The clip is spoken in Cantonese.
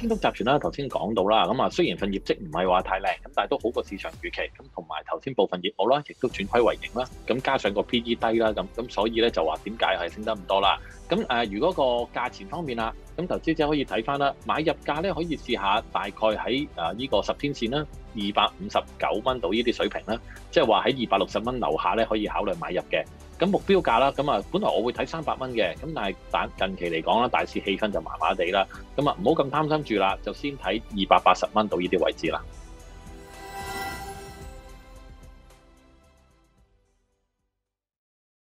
京東集團啦，頭先講到啦，咁啊雖然份業績唔係話太靚，咁但係都好過市場預期，咁同埋頭先部分業務啦，亦都轉虧為盈啦，咁加上個 P/E 低啦，咁所以咧就話點解係升得咁多啦？咁如果個價錢方面啦，咁投資者可以睇翻啦，買入價咧可以試下大概喺呢個10天線啦，259蚊到呢啲水平啦，即係話喺260蚊樓下咧可以考慮買入嘅。咁目標價啦，咁啊本來我會睇300蚊嘅，咁但係近期嚟講啦，大市氣氛就麻麻地啦，咁啊唔好咁貪心住啦，就先睇280蚊到呢啲位置啦。